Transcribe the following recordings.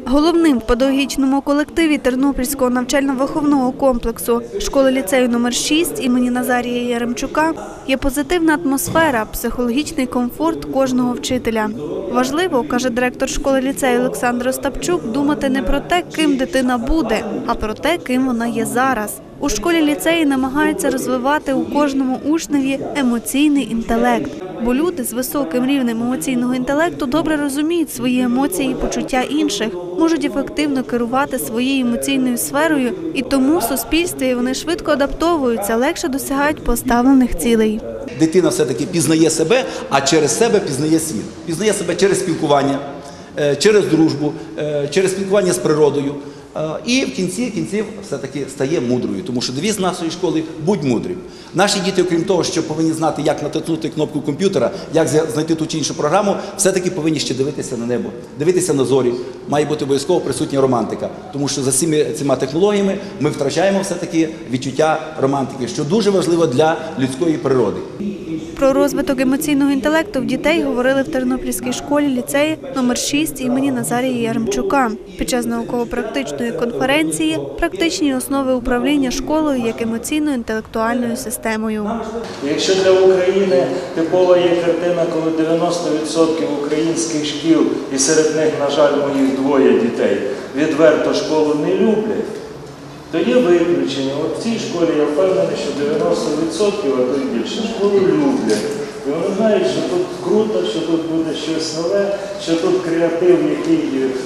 Головним в педагогічному колективі Тернопільського навчально-виховного комплексу школи-ліцею номер 6 імені Назарія Яремчука є позитивна атмосфера, психологічний комфорт кожного вчителя. Важливо, каже директор школи-ліцею Олександр Остапчук, думати не про те, ким дитина буде, а про те, ким вона є зараз. У школі-ліцеї намагаються розвивати у кожному учневі емоційний інтелект. Бо люди з високим рівнем емоційного інтелекту добре розуміють свої емоції і почуття інших, можуть ефективно керувати своєю емоційною сферою, і тому в суспільстві вони швидко адаптовуються, легше досягають поставлених цілей. Дитина все-таки пізнає себе, а через себе пізнає світ. Пізнає себе через спілкування, через дружбу, через спілкування з природою. І в кінці кінців все-таки стає мудрою, тому що девіз нашої школи – будь мудрим. Наші діти, окрім того, що повинні знати, як натиснути кнопку комп'ютера, як знайти ту чи іншу програму, все-таки повинні ще дивитися на небо, дивитися на зорі. Має бути обов'язково присутня романтика, тому що за цими технологіями ми втрачаємо все-таки відчуття романтики, що дуже важливо для людської природи. Про розвиток емоційного інтелекту в дітей говорили в Тернопільській школі-ліцеї номер 6 імені Назарія Яремчука під час науково-практичної конференції «Практичні основи управління школою як емоційно-інтелектуальною системою». Якщо для України типова є картина, коли 90% українських шкіл, і серед них, на жаль, моїх двоє дітей, відверто школу не люблять, то є виключення. От в цій школі я впевнений, що 90%, а то й більше, школу люблять. І вони знають, що тут круто, що тут буде щось нове, що тут креатив, який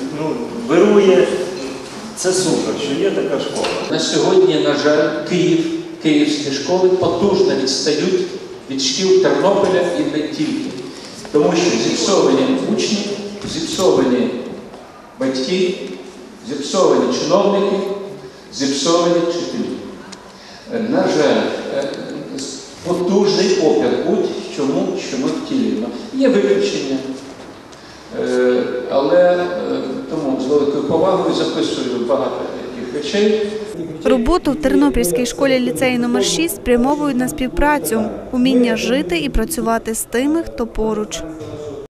вирує. Це супер, що є така школа. На сьогодні, на жаль, київські школи потужно відстають від шкіл Тернополя і не тільки. Тому що зіпсовані учні, зіпсовані батьки, зіпсовані чиновники, зіпсовані вчителі. На жаль, потужний опір будь-чому, що ми втілюємо. Є виключення, але тому з великою повагою записую багато таких речей. Роботу в Тернопільській школі-ліцеї номер 6 спрямовують на співпрацю, уміння жити і працювати з тими, хто поруч.